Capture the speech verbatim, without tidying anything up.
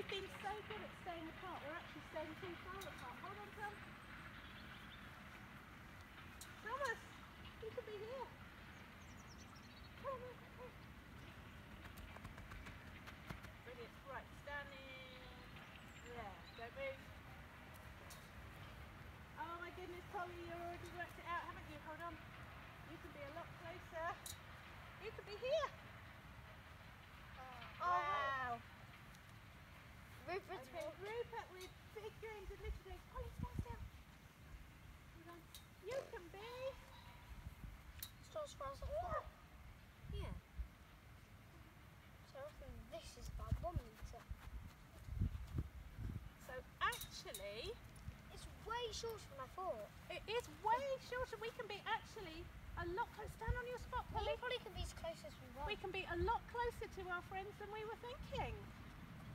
We've been so good at staying apart, we're actually staying too far apart. Hold on, Tom. Thomas, you could be here. Come on, come on. Brilliant. Right, standing there. Don't move. Oh my goodness, Polly, you already worked it out, haven't you? Hold on. You could be a lot closer. You could be here. Oh, Wow. Rupert, Okay, Rupert with big dreams and little dreams. Polly, stand still. Hold on. You can be. so far as that. Yeah. So I think this is about one metre. So actually, It's way shorter than I thought. it is way shorter. We can be actually a lot closer. Stand on your spot, Well, Polly. we probably can be as close as we want. We can be a lot closer to our friends than we were thinking.